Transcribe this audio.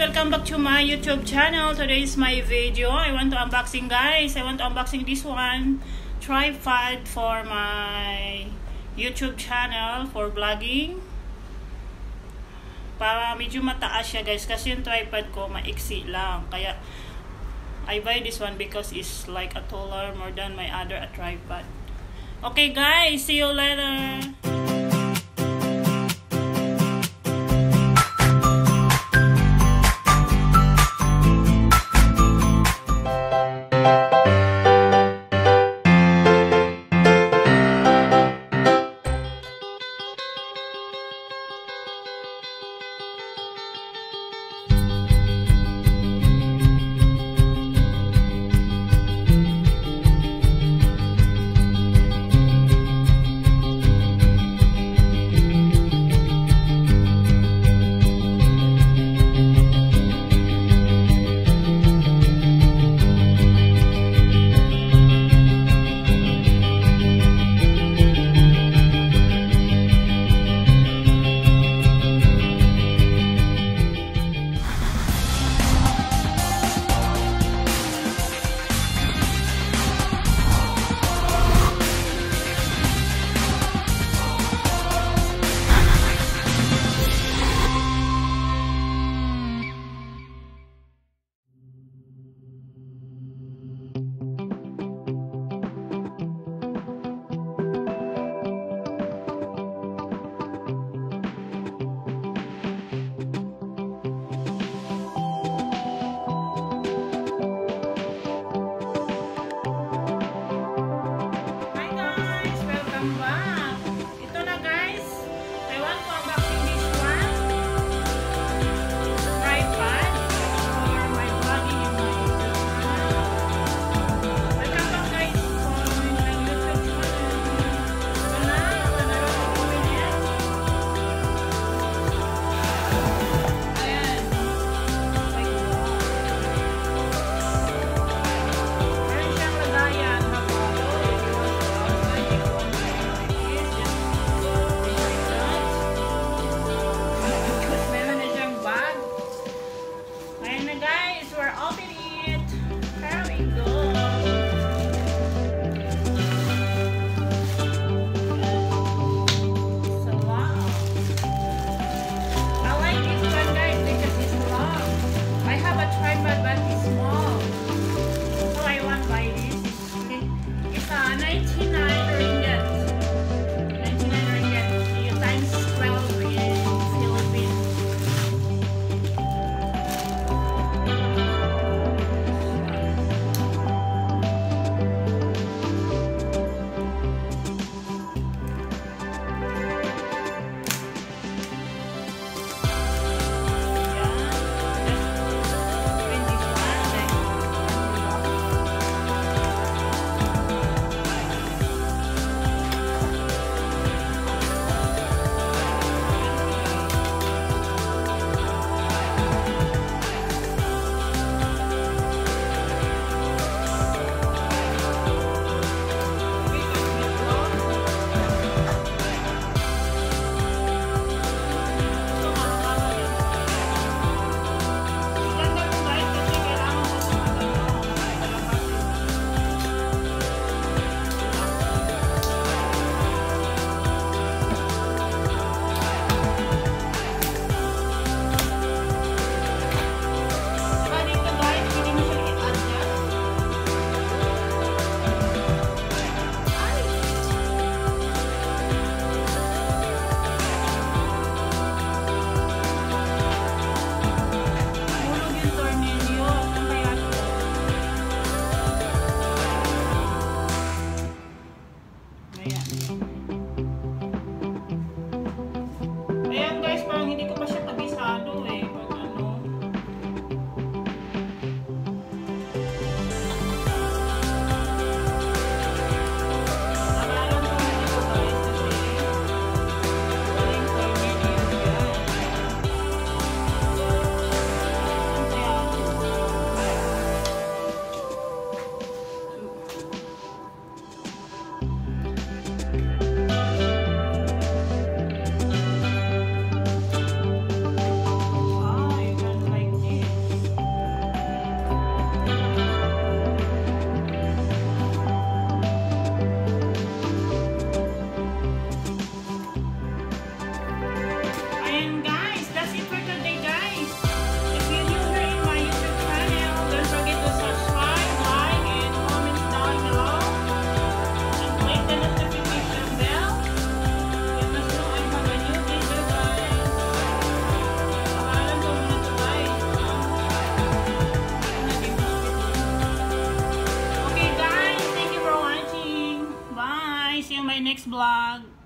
welcome back to my YouTube channel. Today is my video. I want to unboxing, guys. I want to unboxing this one tripod for my YouTube channel for vlogging. Para medyo mataas siya, guys, kasi yung tripod ko maiksi lang. Kaya I buy this one because it's like a taller more than my other tripod. Okay, guys, see you later. next vlog.